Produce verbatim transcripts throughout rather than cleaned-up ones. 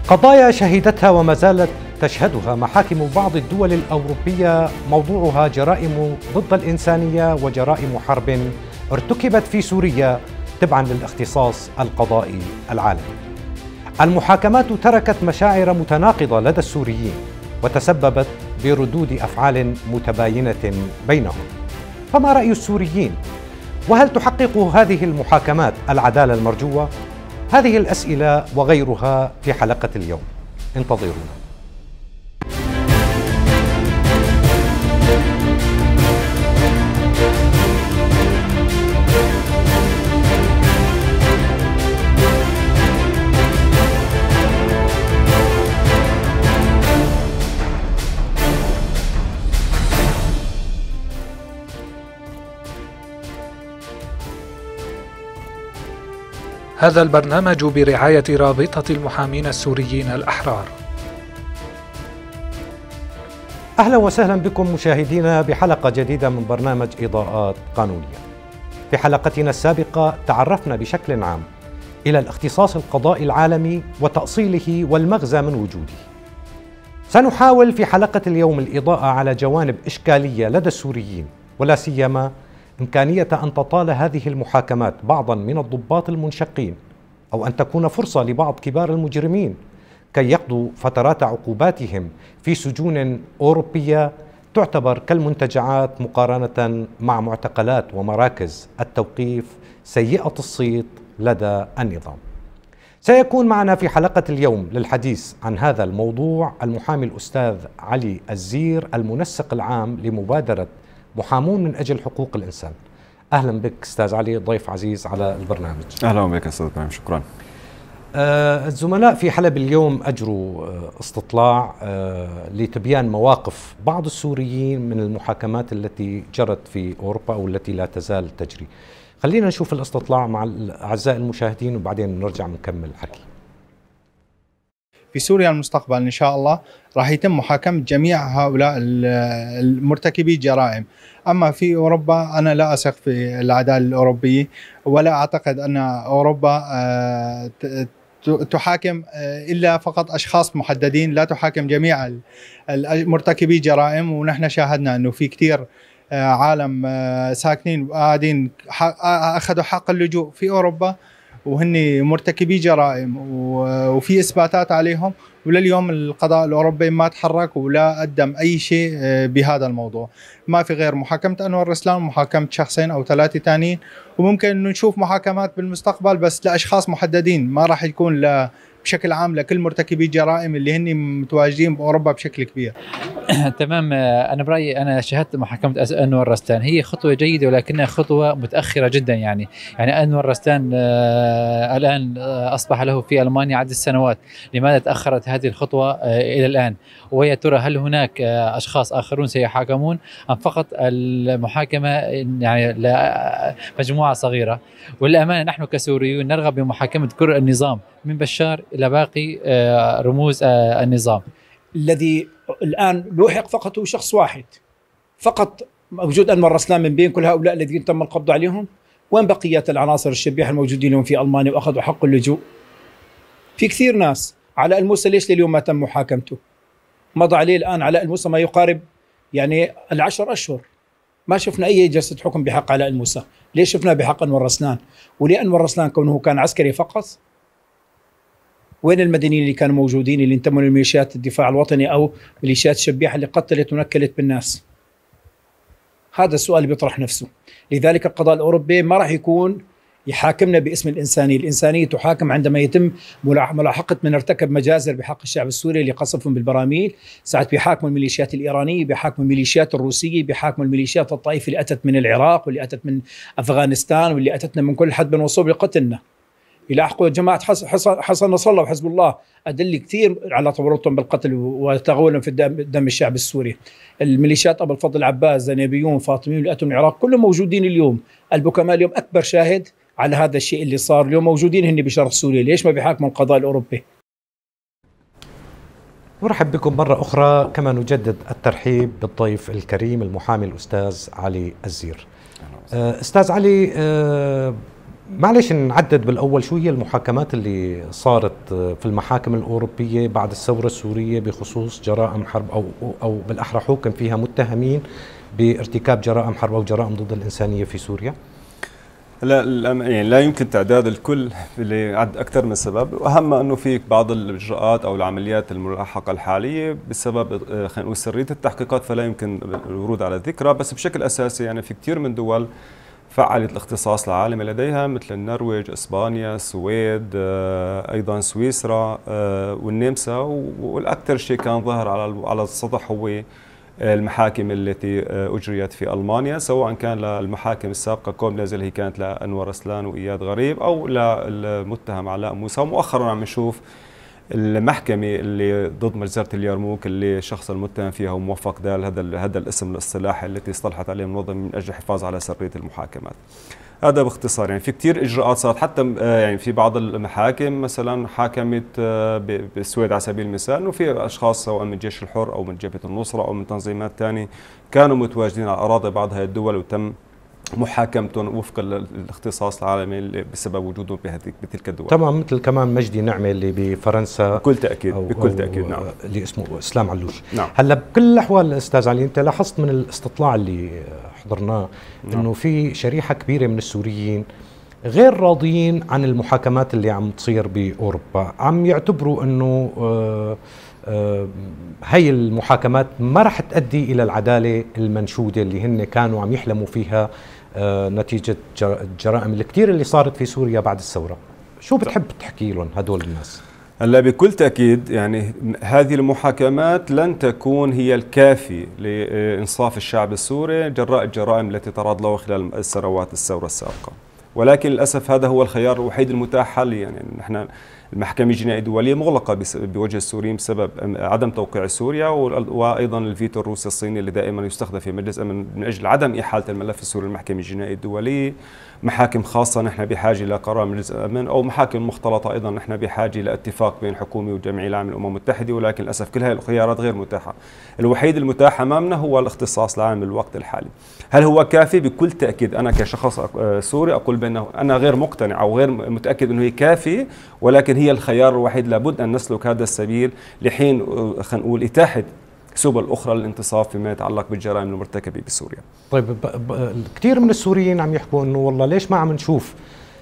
قضايا شهدتها وما زالت تشهدها محاكم بعض الدول الأوروبية موضوعها جرائم ضد الإنسانية وجرائم حرب ارتكبت في سوريا تبعاً للاختصاص القضائي العالمي. المحاكمات تركت مشاعر متناقضة لدى السوريين وتسببت بردود أفعال متباينة بينهم. فما رأي السوريين؟ وهل تحقق هذه المحاكمات العدالة المرجوة؟ هذه الأسئلة وغيرها في حلقة اليوم، انتظرونا. هذا البرنامج برعاية رابطة المحامين السوريين الأحرار. أهلا وسهلا بكم مشاهدينا بحلقة جديدة من برنامج إضاءات قانونية. في حلقتنا السابقة تعرفنا بشكل عام إلى الاختصاص القضائي العالمي وتأصيله والمغزى من وجوده. سنحاول في حلقة اليوم الإضاءة على جوانب إشكالية لدى السوريين، ولا سيما إمكانية أن تطال هذه المحاكمات بعضاً من الضباط المنشقين، أو أن تكون فرصة لبعض كبار المجرمين كي يقضوا فترات عقوباتهم في سجون أوروبية تعتبر كالمنتجعات مقارنة مع معتقلات ومراكز التوقيف سيئة الصيت لدى النظام. سيكون معنا في حلقة اليوم للحديث عن هذا الموضوع المحامي الأستاذ علي الزير، المنسق العام لمبادرة محامون من أجل حقوق الإنسان. أهلا بك أستاذ علي، ضيف عزيز على البرنامج. أهلا بك أستاذ إبراهيم، شكرا. آه الزملاء في حلب اليوم أجروا آه استطلاع آه لتبيان مواقف بعض السوريين من المحاكمات التي جرت في أوروبا أو التي لا تزال تجري. خلينا نشوف الاستطلاع مع أعزائي المشاهدين وبعدين نرجع نكمل الحكي. في سوريا المستقبل إن شاء الله راح يتم محاكمة جميع هؤلاء المرتكبي جرائم. أما في أوروبا أنا لا أثق في العدالة الأوروبية، ولا أعتقد أن أوروبا تحاكم إلا فقط أشخاص محددين، لا تحاكم جميع المرتكبي جرائم. ونحن شاهدنا أنه في كتير عالم ساكنين قاعدين أخذوا حق اللجوء في أوروبا وهن مرتكبي جرائم وفي إثباتات عليهم، ولليوم القضاء الأوروبي ما تحرك ولا قدم أي شيء بهذا الموضوع. ما في غير محاكمة أنور رسلان ومحاكمة شخصين أو ثلاثة تانيين، وممكن أنه نشوف محاكمات بالمستقبل بس لأشخاص محددين، ما راح يكون ل بشكل عام لكل مرتكبي الجرائم اللي هن متواجدين بأوروبا بشكل كبير. تمام. أنا برأيي أنا شاهدت محاكمة أنور رستان، هي خطوة جيدة ولكنها خطوة متأخرة جدا. يعني يعني أنور رستان آه الآن آه أصبح له في ألمانيا عدة سنوات، لماذا تأخرت هذه الخطوة آه إلى الآن؟ ويا ترى هل هناك آه أشخاص آخرون سيحاكمون أم فقط المحاكمة يعني لمجموعة صغيرة؟ والأمانة نحن كسوريون نرغب بمحاكمة كل النظام من بشار إلى باقي رموز النظام. الذي الآن لوحق فقط هو شخص واحد فقط، وجود أنور رسلان من بين كل هؤلاء الذين تم القبض عليهم. وين بقية العناصر الشبيحة الموجودين اليوم في ألمانيا وأخذوا حق اللجوء؟ في كثير ناس. علاء الموسى ليش لليوم ما تم محاكمته؟ مضى عليه الآن علاء الموسى ما يقارب يعني العشر أشهر، ما شفنا أي جلسة حكم بحق علاء الموسى. ليش شفنا بحق أنور رسلان؟ وليه أنور رسلان كونه كان عسكري فقط؟ وين المدنيين اللي كانوا موجودين اللي انتموا لميليشيات الدفاع الوطني أو ميليشيات الشبيحة اللي قتلت ونكلت بالناس؟ هذا السؤال بيطرح نفسه. لذلك القضاء الأوروبي ما راح يكون يحاكمنا باسم الإنسانية. الإنسانية تحاكم عندما يتم ملاحقة من ارتكب مجازر بحق الشعب السوري اللي قصفهم بالبراميل. ساعات بيحاكموا الميليشيات الإيرانية، بيحاكموا الميليشيات الروسية، بيحاكموا الميليشيات الطائفة اللي أتت من العراق واللي أتت من أفغانستان واللي أتتنا من كل حد من وصوب لقتلنا. يلاحقوا جماعة حسن, حسن نصر الله وحزب الله أدل كثير على تورطهم بالقتل وتغولهم في الدم, دم الشعب السوري. الميليشيات أبو الفضل العباس، زنيبيون، فاطميون اللي أتوا من العراق كلهم موجودين اليوم. البوكمال اليوم أكبر شاهد على هذا الشيء اللي صار. اليوم موجودين هن بشرق سوريا، ليش ما بيحاكموا القضاء الأوروبي؟ نرحب بكم مرة أخرى، كما نجدد الترحيب بالضيف الكريم المحامي الأستاذ علي الزير. أستاذ علي، معلش نعدد بالأول شو هي المحاكمات اللي صارت في المحاكم الأوروبية بعد الثورة السورية بخصوص جرائم حرب أو أو بالأحرى حكم فيها متهمين بارتكاب جرائم حرب أو جرائم ضد الإنسانية في سوريا؟ لا يعني لا يمكن تعداد الكل لعد أكثر من سبب، وأهم أنه في بعض الإجراءات أو العمليات الملاحقة الحالية بسبب خلينا نقول سرية التحقيقات فلا يمكن الورود على الذكرى، بس بشكل أساسي يعني في كثير من دول فعلت الاختصاص العالمي لديها مثل النرويج، اسبانيا، السويد، ايضا سويسرا والنمسا، والاكثر شيء كان ظاهر على على السطح هو المحاكم التي اجريت في المانيا، سواء كان للمحاكم السابقه كومنز اللي هي كانت لانور رسلان واياد غريب او للمتهم علاء موسى، ومؤخرا عم نشوف المحكمة اللي ضد مجزرة اليرموك اللي الشخص المتهم فيها هو موفق دال، هذا هذا الاسم الاصطلاحي التي اصطلحت عليه المنظمة من اجل الحفاظ على سرية المحاكمات. هذا باختصار. يعني في كثير اجراءات صارت، حتى يعني في بعض المحاكم مثلا حاكمت بالسويد على سبيل المثال انه في اشخاص سواء من الجيش الحر او من جبهة النصرة او من تنظيمات ثانية كانوا متواجدين على اراضي بعض هذه الدول وتم محاكمتهم وفقا للاختصاص العالمي بسبب وجودهم بهذيك بتلك الدول. تمام، مثل كمان مجدي نعمة اللي بفرنسا بكل تاكيد أو بكل أو تاكيد نعم، اللي اسمه اسلام علوش. نعم. هلا بكل الاحوال استاذ علي، انت لاحظت من الاستطلاع اللي حضرناه نعم. انه في شريحه كبيره من السوريين غير راضيين عن المحاكمات اللي عم تصير باوروبا، عم يعتبروا انه آه آه هي المحاكمات ما رح تؤدي الى العداله المنشوده اللي هن كانوا عم يحلموا فيها آه نتيجه الجرائم الكثير اللي صارت في سوريا بعد الثوره. شو بتحب تحكي لهم هدول الناس؟ هلا بكل تأكيد يعني هذه المحاكمات لن تكون هي الكافي لإنصاف الشعب السوري جراء الجرائم التي تعرض له خلال السنوات الثورة السابقة، ولكن للأسف هذا هو الخيار الوحيد المتاح حاليا. يعني نحن المحكمة الجنائية الدولية مغلقة بوجه السوريين بسبب عدم توقيع سوريا، وأيضا الفيتو الروسي الصيني اللي دائما يستخدم في مجلس الأمن من أجل عدم إحالة الملف السوري للمحكمة الجنائية الدولية. محاكم خاصة نحن بحاجة لقرار مجلس الأمن، أو محاكم مختلطة أيضا نحن بحاجة لاتفاق بين حكومي والجمعية العامة للأمم المتحدة، ولكن للأسف كل هذه الخيارات غير متاحة. الوحيد المتاح أمامنا هو الاختصاص العام للوقت الحالي. هل هو كافي؟ بكل تأكيد أنا كشخص سوري أقول بأنه أنا غير مقتنع أو غير متأكد أنه هي كافي، ولكن هي الخيار الوحيد. لابد أن نسلك هذا السبيل لحين خلينا نقول إتاحة سبل أخرى للانتصاف فيما يتعلق بالجرائم المرتكبة بسوريا. طيب كثير من السوريين عم يحكوا انه والله ليش ما عم نشوف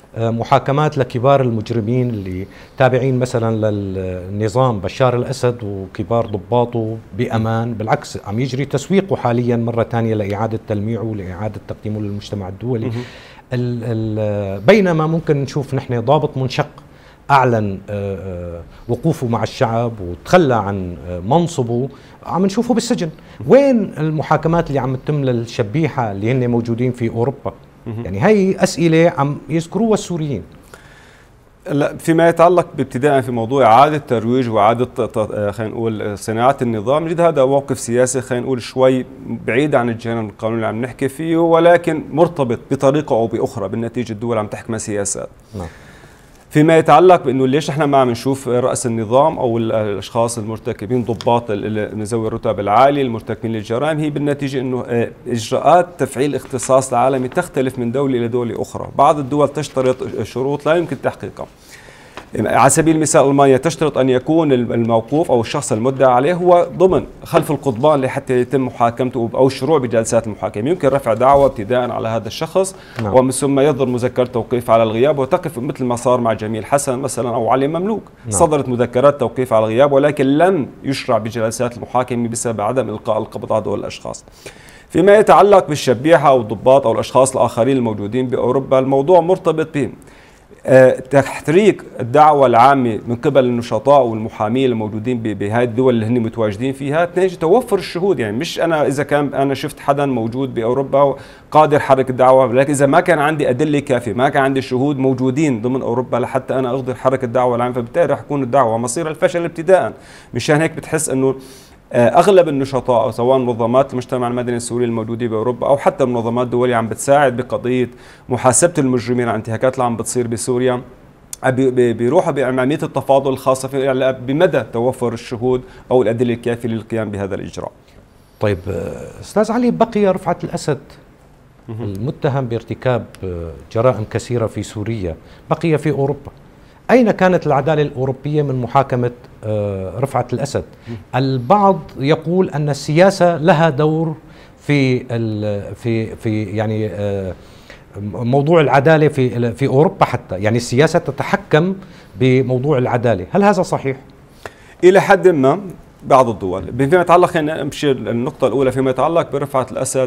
محاكمات لكبار المجرمين اللي تابعين مثلا للنظام بشار الأسد وكبار ضباطه بأمان، بالعكس عم يجري تسويقه حاليا مرة ثانية لإعادة تلميعه ولإعادة تقديمه للمجتمع الدولي. ال ال بينما ممكن نشوف نحن ضابط منشق أعلن وقوفه مع الشعب وتخلى عن منصبه عم نشوفه بالسجن. وين المحاكمات اللي عم تتم للشبيحة اللي هن موجودين في أوروبا؟ يعني هاي أسئلة عم يذكروها السوريين. لا، فيما يتعلق بابتداء في موضوع إعادة ترويج وإعادة خلينا نقول صناعة النظام، جد هذا موقف سياسي خلينا نقول شوي بعيد عن الجانب القانوني اللي عم نحكي فيه، ولكن مرتبط بطريقة أو بأخرى بالنتيجة الدول عم تحكم سياسات. نعم. فيما يتعلق بانه ليش احنا ما عم نشوف راس النظام او الاشخاص المرتكبين ضباط من ذوي الرتب العاليه المرتكبين للجرائم، هي بالنتيجه انه اجراءات تفعيل الاختصاص العالمي تختلف من دوله الى دوله اخرى. بعض الدول تشترط شروط لا يمكن تحقيقها. على سبيل المثال ألمانيا تشترط أن يكون الموقوف أو الشخص المدعى عليه هو ضمن خلف القضبان لحتى يتم محاكمته أو الشروع بجلسات المحاكمة. يمكن رفع دعوى ابتداء على هذا الشخص نعم. ومن ثم يصدر مذكرة توقيف على الغياب وتقف مثل ما صار مع جميل حسن مثلا أو علي مملوك نعم. صدرت مذكرات توقيف على الغياب ولكن لم يشرع بجلسات المحاكمة بسبب عدم إلقاء القبض على هؤلاء الأشخاص. فيما يتعلق بالشبيحة أو الضباط أو الأشخاص الآخرين الموجودين بأوروبا، الموضوع مرتبط بهم تحريك الدعوة العامة من قبل النشطاء والمحامين الموجودين بهذه الدول اللي هن متواجدين فيها، تنجي توفر الشهود. يعني مش أنا إذا كان أنا شفت حدا موجود بأوروبا قادر حرك الدعوة، ولكن إذا ما كان عندي أدلة كافية، ما كان عندي شهود موجودين ضمن أوروبا لحتى أنا أقدر حرك الدعوة العامة، فبالتالي رح تكون الدعوة مصير الفشل ابتداء. مشان هيك بتحس إنه اغلب النشطاء أو سواء منظمات المجتمع المدني السوري الموجوده باوروبا او حتى منظمات دوليه عم بتساعد بقضيه محاسبه المجرمين على الانتهاكات اللي عم بتصير بسوريا، بيروحوا بعمليه التفاضل الخاصه في بمدى توفر الشهود او الادله الكافيه للقيام بهذا الاجراء. طيب استاذ علي، بقي رفعت الاسد المتهم بارتكاب جرائم كثيرة في سوريا بقي في أوروبا. أين كانت العدالة الأوروبية من محاكمة رفعت الأسد؟ البعض يقول أن السياسة لها دور في في في يعني موضوع العدالة في في أوروبا، حتى يعني السياسة تتحكم بموضوع العدالة. هل هذا صحيح؟ إلى حد ما بعض الدول. فيما يتعلق، خلينا نمشي النقطة الأولى فيما يتعلق برفعت الأسد،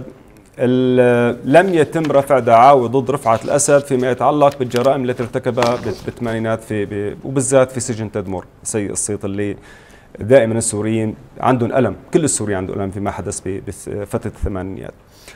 لم يتم رفع دعاوى ضد رفعت الأسد فيما يتعلق بالجرائم التي ارتكبها بالثمانينات في وبالذات في سجن تدمر سيء الصيت، اللي دائما السوريين عندهم ألم، كل السوريين عندهم ألم فيما حدث بفترة الثمانينات.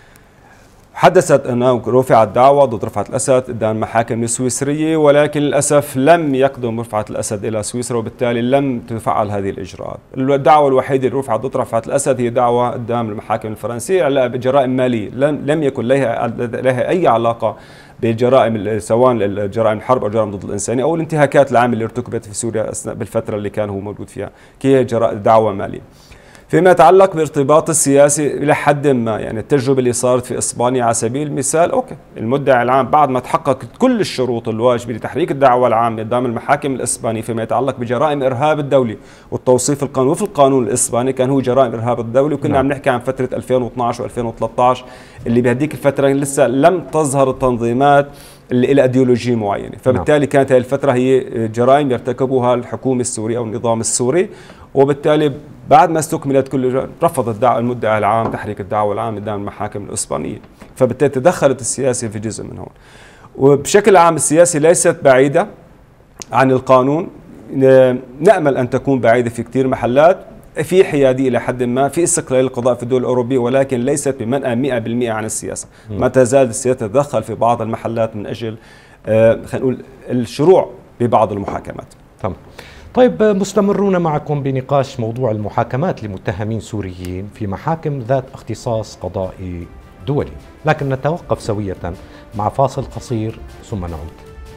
حدثت أنه رفعت دعوى ضد رفعت الأسد قدام المحاكم السويسرية، ولكن للأسف لم يقدم رفعت الأسد إلى سويسرا، وبالتالي لم تفعل هذه الإجراءات. الدعوة الوحيدة اللي رفعت ضد رفعت الأسد هي دعوة قدام المحاكم الفرنسية على بجرائم مالية، لم لم يكن لها لها أي علاقة بالجرائم، سواء الجرائم الحرب أو جرائم ضد الإنسانية أو الانتهاكات العامة اللي ارتكبت في سوريا أثناء بالفترة اللي كان هو موجود فيها، هي دعوة مالية. فيما يتعلق بارتباط السياسي إلى حد ما، يعني التجربة اللي صارت في إسبانيا على سبيل المثال، أوكي المدعي العام بعد ما تحققت كل الشروط الواجبة لتحريك الدعوى العامة قدام المحاكم الإسبانية فيما يتعلق بجرائم إرهاب الدولي والتوصيف القانوني وفي القانون الإسباني كان هو جرائم إرهاب الدولي، وكنا عم نحكي عن فترة ألفين واثنعش وألفين وثلاثة عشر اللي بهديك الفترة لسه لم تظهر التنظيمات اللي لها ايديولوجيه معينه، فبالتالي كانت هذه الفتره هي جرائم يرتكبها الحكومه السوريه او النظام السوري، وبالتالي بعد ما استكملت كل رفض الدعوة المدعي العام تحريك الدعوة العامة قدام المحاكم الإسبانية، فبالتالي تدخلت السياسة في جزء من هون. وبشكل عام السياسة ليست بعيدة عن القانون، نأمل أن تكون بعيدة في كثير محلات، في حيادية إلى حد ما، في استقلال القضاء في الدول الأوروبية، ولكن ليست بمنأى مئة بالمئة عن السياسة. ما تزال السياسة تتدخل في بعض المحلات من أجل خلينا نقول الشروع ببعض المحاكمات. تمام. طيب مستمرون معكم بنقاش موضوع المحاكمات لمتهمين سوريين في محاكم ذات اختصاص قضائي دولي، لكن نتوقف سوية مع فاصل قصير ثم نعود.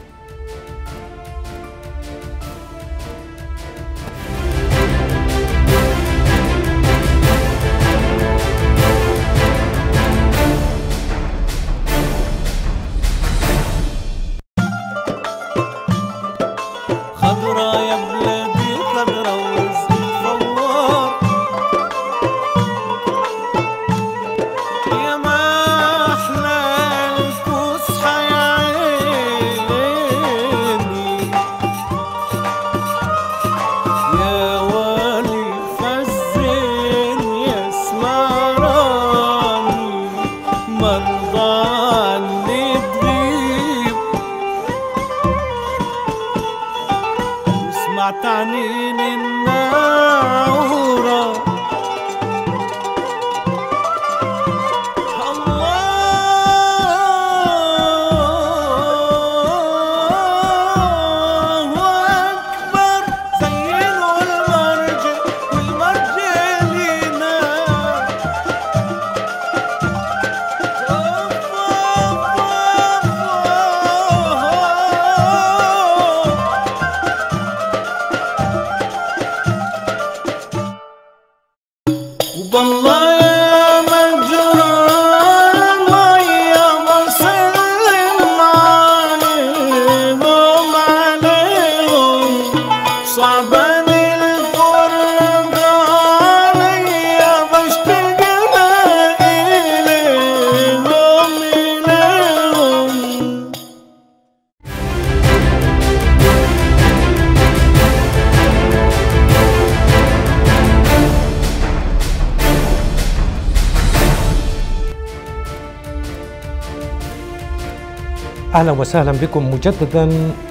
أهلا وسهلا بكم مجددا.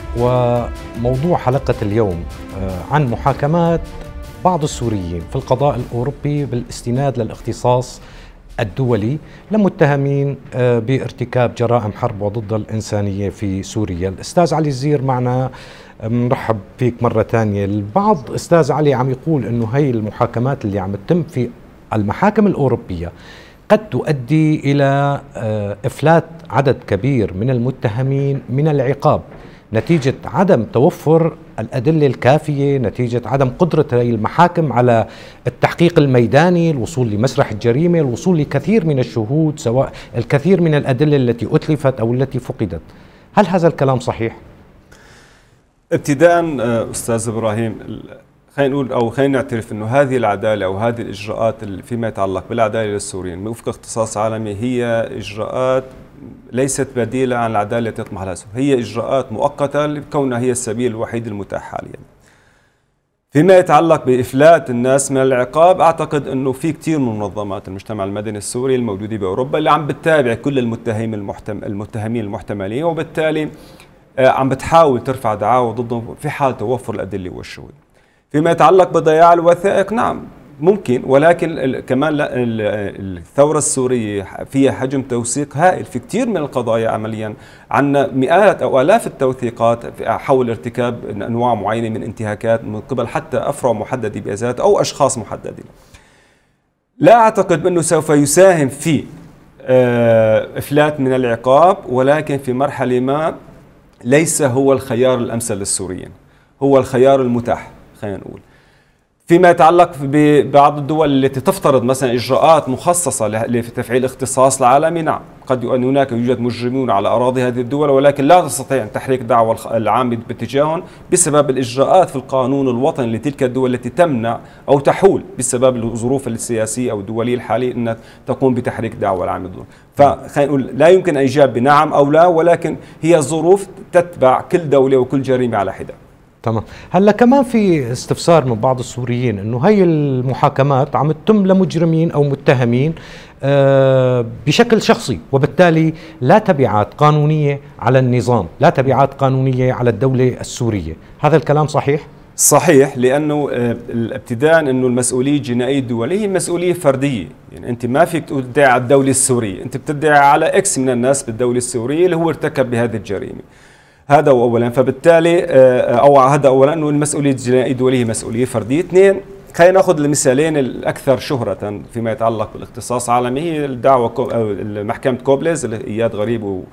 وموضوع حلقة اليوم عن محاكمات بعض السوريين في القضاء الأوروبي بالاستناد للاختصاص الدولي لمتهمين بارتكاب جرائم حرب وضد الإنسانية في سوريا. الأستاذ علي الزير معنا، مرحب فيك مرة ثانية. البعض أستاذ علي عم يقول أنه هي المحاكمات اللي عم تتم في المحاكم الأوروبية قد تؤدي إلى إفلات عدد كبير من المتهمين من العقاب نتيجة عدم توفر الأدلة الكافية، نتيجة عدم قدرة المحاكم على التحقيق الميداني، الوصول لمسرح الجريمة، الوصول لكثير من الشهود، سواء الكثير من الأدلة التي أتلفت أو التي فقدت. هل هذا الكلام صحيح؟ ابتداء أستاذ إبراهيم، خلينا نقول او خلينا نعترف انه هذه العداله او هذه الاجراءات فيما يتعلق بالعداله للسوريين من وفق اختصاص عالمي هي اجراءات ليست بديله عن العداله التي يطمح لها، هي اجراءات مؤقته لكونها هي السبيل الوحيد المتاح حاليا. فيما يتعلق بافلات الناس من العقاب، اعتقد انه في كثير من منظمات المجتمع المدني السوري الموجوده باوروبا اللي عم بتتابع كل المتهمين المحتم... المتهمين المحتملين، وبالتالي عم بتحاول ترفع دعاوى ضدهم في حال توفر الادله والشهود. فيما يتعلق بضياع الوثائق، نعم ممكن، ولكن كمان الثورة السورية فيها حجم توثيق هائل في كثير من القضايا. عمليا عندنا مئات أو آلاف التوثيقات حول ارتكاب أنواع معينة من انتهاكات من قبل حتى أفرع محددة بذات أو أشخاص محددين. لا أعتقد أنه سوف يساهم في إفلات من العقاب، ولكن في مرحلة ما ليس هو الخيار الأمثل للسوريين، هو الخيار المتاح. خلينا نقول فيما يتعلق ببعض الدول التي تفترض مثلا اجراءات مخصصه لتفعيل اختصاص العالمي، نعم قد يكون هناك يوجد مجرمون على اراضي هذه الدول، ولكن لا تستطيع ان تحريك دعوى العامه باتجاههم بسبب الاجراءات في القانون الوطني لتلك الدول التي تمنع او تحول بسبب الظروف السياسيه او الدوليه الحاليه ان تقوم بتحريك دعوى العامه. فخلينا نقول لا يمكن ان يجاب بنعم او لا، ولكن هي ظروف تتبع كل دوله وكل جريمه على حده. تمام. هلا كمان في استفسار من بعض السوريين انه هي المحاكمات عم تتم لمجرمين او متهمين آه بشكل شخصي، وبالتالي لا تبعات قانونيه على النظام، لا تبعات قانونيه على الدوله السوريه. هذا الكلام صحيح؟ صحيح، لانه آه ابتداء انه المسؤوليه الجنائيه الدوليه هي مسؤوليه فرديه، يعني انت ما فيك تدعي على الدوله السوريه، انت بتدعي على اكس من الناس بالدوله السوريه اللي هو ارتكب بهذه الجريمه. هذا اولا، فبالتالي او هذا اولا انه المسؤوليه الجنائيه الدوليه مسؤوليه فرديه. اثنين، خلينا ناخذ المثالين الاكثر شهره فيما يتعلق بالاختصاص العالمي، هي الدعوه او محكمه كوبلز اللي اياد غريب و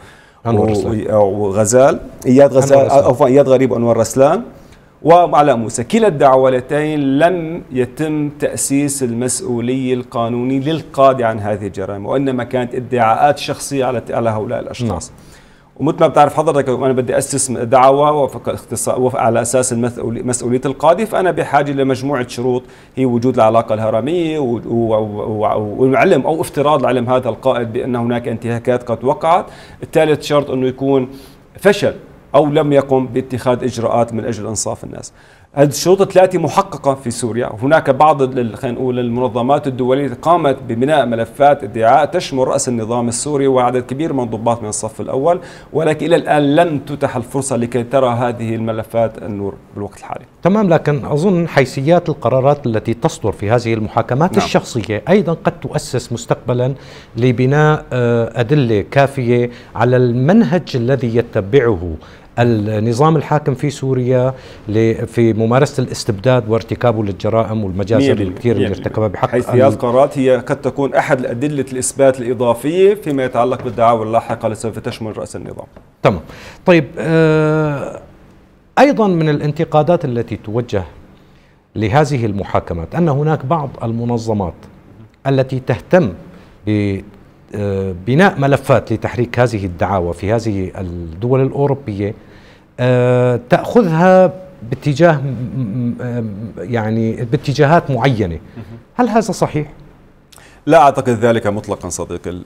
وغزال اياد غزال او اياد غريب وانور رسلان وعلاء موسى. كلا الدعوتين لم يتم تاسيس المسؤوليه القانونيه للقاضي عن هذه الجرائم، وانما كانت ادعاءات شخصيه على على هؤلاء الاشخاص. نعم. ومثل ما بتعرف حضرتك، انا بدي اسس دعوى وفق اختصاص على اساس مسؤوليه القاضي، فانا بحاجه لمجموعه شروط، هي وجود العلاقه الهرميه والعلم او افتراض علم هذا القائد بان هناك انتهاكات قد وقعت. الثالث شرط انه يكون فشل او لم يقم باتخاذ اجراءات من اجل انصاف الناس. هذه الشروط الثلاثه محققه في سوريا. هناك بعض خلينا نقول المنظمات الدوليه قامت ببناء ملفات ادعاء تشمل راس النظام السوري وعدد كبير من الضباط من الصف الاول، ولكن الى الان لم تتح الفرصه لكي ترى هذه الملفات النور بالوقت الحالي. تمام، لكن اظن حيثيات القرارات التي تصدر في هذه المحاكمات نعم. الشخصيه ايضا قد تؤسس مستقبلا لبناء ادله كافيه على المنهج الذي يتبعه النظام الحاكم في سوريا في ممارسة الاستبداد وارتكابه للجرائم والمجازر الكثير اللي ارتكبها بحق حيثيات القرارات هي قد تكون أحد الأدلة الإثبات الإضافية فيما يتعلق بالدعاوى اللاحقة التي سوف تشمل رأس النظام. تمام. طيب آه أيضا من الانتقادات التي توجه لهذه المحاكمات أن هناك بعض المنظمات التي تهتم ب بناء ملفات لتحريك هذه الدعاوى في هذه الدول الأوروبية تأخذها باتجاه يعني باتجاهات معينة. هل هذا صحيح؟ لا أعتقد ذلك مطلقا صديقي.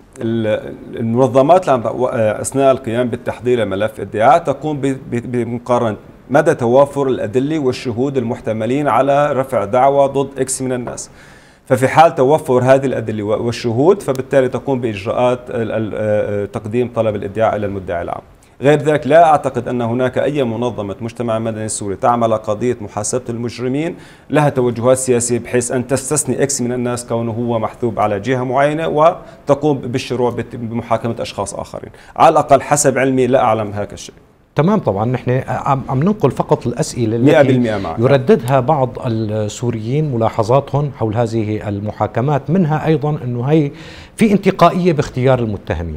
المنظمات أثناء القيام بالتحضير لملف ادعاء تقوم بمقارنة مدى توافر الأدلة والشهود المحتملين على رفع دعوى ضد إكس من الناس. ففي حال توفر هذه الأدلة والشهود فبالتالي تقوم بإجراءات تقديم طلب الادعاء إلى المدعي العام. غير ذلك لا أعتقد أن هناك أي منظمة مجتمع مدني سوري تعمل قضية محاسبة المجرمين لها توجهات سياسية بحيث أن تستثني إكس من الناس كونه هو محسوب على جهة معينة وتقوم بالشروع بمحاكمة أشخاص آخرين. على الأقل حسب علمي لا أعلم هذا الشيء. تمام. طبعا نحن عم ننقل فقط الأسئلة التي يرددها بعض السوريين ملاحظاتهم حول هذه المحاكمات، منها أيضا أنه هي في انتقائية باختيار المتهمين.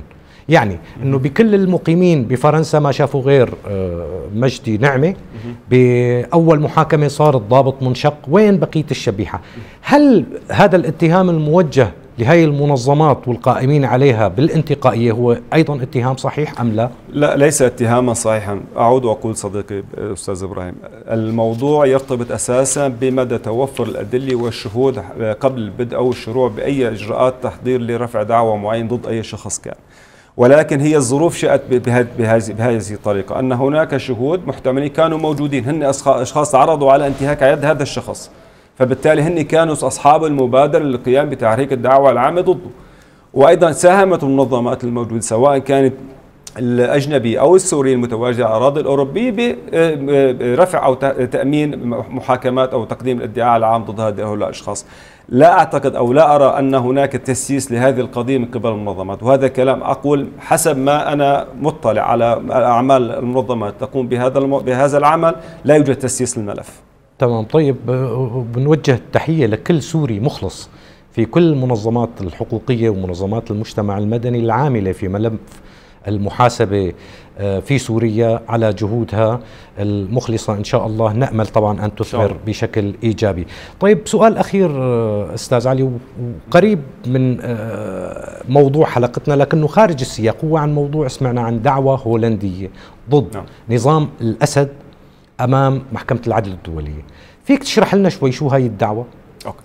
يعني انه بكل المقيمين بفرنسا ما شافوا غير مجدي نعمه، باول محاكمه صار الضابط منشق، وين بقيه الشبيحه؟ هل هذا الاتهام الموجه لهي المنظمات والقائمين عليها بالانتقائيه هو ايضا اتهام صحيح ام لا؟ لا، ليس اتهاما صحيحا. اعود واقول صديقي استاذ ابراهيم، الموضوع يرتبط اساسا بمدى توفر الادله والشهود قبل البدء او الشروع باي اجراءات تحضير لرفع دعوى معين ضد اي شخص كان. ولكن هي الظروف شاءت بهذه الطريقه، ان هناك شهود محتملين كانوا موجودين، هن اشخاص تعرضوا على انتهاك يد هذا الشخص، فبالتالي هن كانوا أصحاب المبادرة للقيام بتحريك الدعوة العامة ضده. وأيضا ساهمت المنظمات الموجودة سواء كانت الأجنبية أو السورية المتواجدة على الأراضي الأوروبية برفع أو تأمين محاكمات أو تقديم الادعاء العام ضد هؤلاء الأشخاص. لا أعتقد أو لا أرى أن هناك تسييس لهذه القضية من قبل المنظمات، وهذا كلام أقول حسب ما أنا مطلع على أعمال المنظمات تقوم بهذا بهذا العمل، لا يوجد تسييس للملف. تمام. طيب بنوجه تحية لكل سوري مخلص في كل المنظمات الحقوقية ومنظمات المجتمع المدني العاملة في ملف المحاسبة في سوريا على جهودها المخلصة إن شاء الله، نأمل طبعا أن تثمر بشكل إيجابي. طيب سؤال أخير أستاذ علي وقريب من موضوع حلقتنا لكنه خارج السياق، هو عن موضوع سمعنا عن دعوة هولندية ضد نعم. نظام الأسد أمام محكمة العدل الدولية. فيك تشرح لنا شوي شو هاي الدعوة؟ أوكي.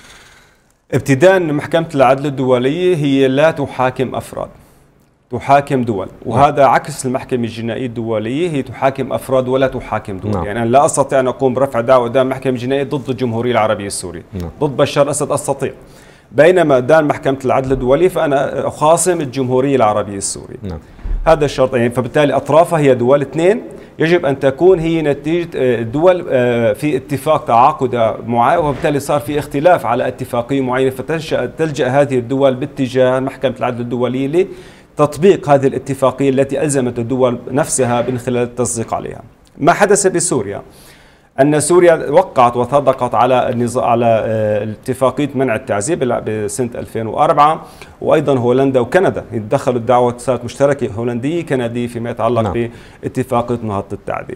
ابتداء محكمة العدل الدولية هي لا تحاكم أفراد، تحاكم دول، وهذا عكس المحكمة الجنائية الدولية، هي تحاكم أفراد ولا تحاكم دول. نعم. يعني أنا لا أستطيع أن أقوم برفع دعوة قدام محكمة جنائية ضد الجمهورية العربية السورية. نعم. ضد بشار الأسد أستطيع، بينما قدام محكمة العدل الدولية فأنا أخاصم الجمهورية العربية السورية. نعم. هذا الشرط يعني، فبالتالي أطرافها هي دول اثنين، يجب أن تكون هي نتيجة دول في اتفاق تعاقد معين، وبالتالي صار في اختلاف على اتفاقية معينة، فتلجأ هذه الدول باتجاه محكمة العدل الدولية لتطبيق هذه الاتفاقية التي ألزمت الدول نفسها من خلال التصديق عليها. ما حدث بسوريا أن سوريا وقعت وصدقت على النظام على اتفاقية منع التعذيب بسنة ألفين وأربعة، وأيضا هولندا وكندا دخلوا الدعوة، صارت مشتركة هولندية كندية فيما يتعلق نعم. باتفاقية نهضة التعذيب.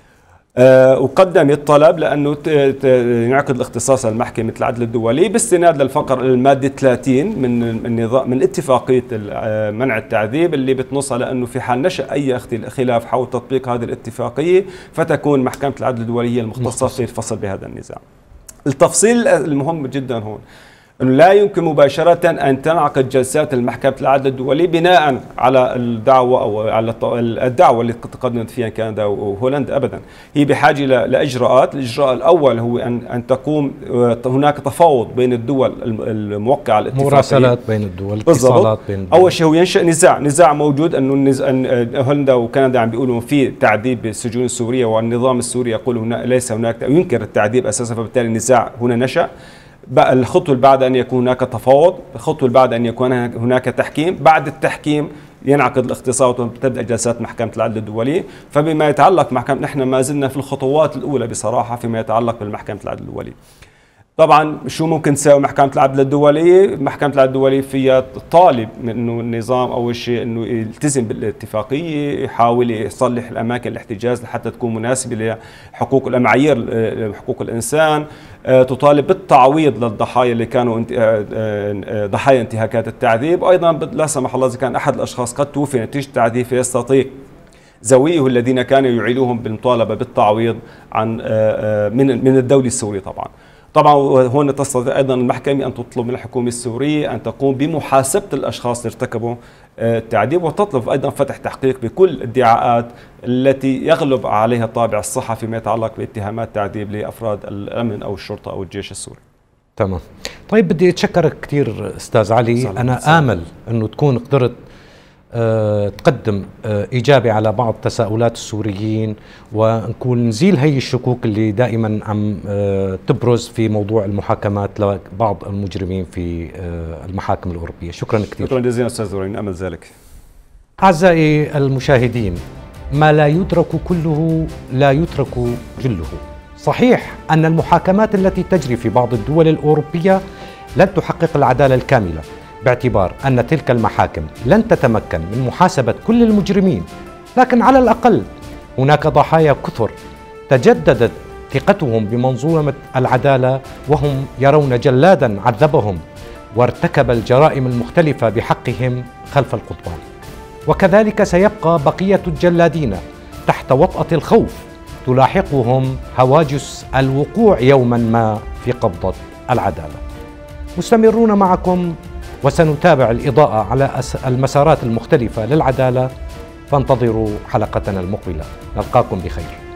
أه وقدم الطلب لأنه ينعقد الاختصاص المحكمة العدل الدولي باستناد للفقر المادة ثلاثين من النظام من اتفاقية منع التعذيب، اللي بتنص على أنه في حال نشأ أي خلاف حول تطبيق هذه الاتفاقية فتكون محكمة العدل الدولي هي المختصة في الفصل بهذا النزاع. التفصيل المهم جدا هون أنه لا يمكن مباشرة أن تنعقد جلسات المحكمة العدل الدولي بناء على الدعوة أو على الدعوة اللي تقدمت فيها كندا وهولندا، أبدا. هي بحاجة لإجراءات. الإجراء الأول هو أن أن تقوم هناك تفاوض بين الدول الموقعة على الاتفاقية، مراسلات بين الدول، اتصالات بين الدول. أول شيء هو ينشأ نزاع نزاع موجود، أنه هولندا وكندا عم بيقولوا في تعذيب بالسجون السورية، والنظام السوري يقول هنا ليس هناك، ينكر التعذيب أساسا، فبالتالي النزاع هنا نشأ. الخطوة اللي بعد أن يكون هناك تفاوض، الخطوة اللي بعد أن يكون هناك تحكيم، بعد التحكيم ينعقد الاختصاص وتبدأ جلسات محكمة العدل الدولي. فبما يتعلق محكمة، نحن ما زلنا في الخطوات الأولى بصراحة فيما يتعلق بالمحكمة العدل الدولي. طبعا شو ممكن تساوي محكمة العدل الدولية؟ محكمة العدل الدولية فيها طالب من انه النظام اول شيء انه يلتزم بالاتفاقية، يحاول يصلح الاماكن الاحتجاز لحتى تكون مناسبة لحقوق المعايير حقوق الانسان، تطالب بالتعويض للضحايا اللي كانوا ضحايا انتهاكات التعذيب، وايضا لا سمح الله اذا كان احد الاشخاص قد توفي نتيجة التعذيب فيستطيع ذويه الذين كانوا يعيدوهم بالمطالبة بالتعويض عن من من الدولة السورية. طبعا طبعا هون تستطيع ايضا المحكمه ان تطلب من الحكومه السوريه ان تقوم بمحاسبه الاشخاص اللي ارتكبوا التعذيب، وتطلب ايضا فتح تحقيق بكل الادعاءات التي يغلب عليها الطابع الصحة فيما يتعلق باتهامات تعذيب لافراد الامن او الشرطه او الجيش السوري. تمام. طيب بدي اتشكرك كثير استاذ علي، صلح انا صلح. امل انه تكون قدرت أه تقدم أه إجابة على بعض تساؤلات السوريين، ونكون نزيل هي الشكوك اللي دائما عم أه تبرز في موضوع المحاكمات لبعض المجرمين في أه المحاكم الأوروبية. شكرا كثير. شكرا جزيلا أستاذ زورين، أمل ذلك. أعزائي المشاهدين، ما لا يدرك كله لا يترك جله. صحيح أن المحاكمات التي تجري في بعض الدول الأوروبية لن تحقق العدالة الكاملة، باعتبار أن تلك المحاكم لن تتمكن من محاسبة كل المجرمين، لكن على الأقل هناك ضحايا كثر تجددت ثقتهم بمنظومة العدالة وهم يرون جلادا عذبهم وارتكب الجرائم المختلفة بحقهم خلف القضبان. وكذلك سيبقى بقية الجلادين تحت وطأة الخوف تلاحقهم هواجس الوقوع يوما ما في قبضة العدالة. مستمرون معكم وسنتابع الإضاءة على المسارات المختلفة للعدالة، فانتظروا حلقتنا المقبلة. نلقاكم بخير.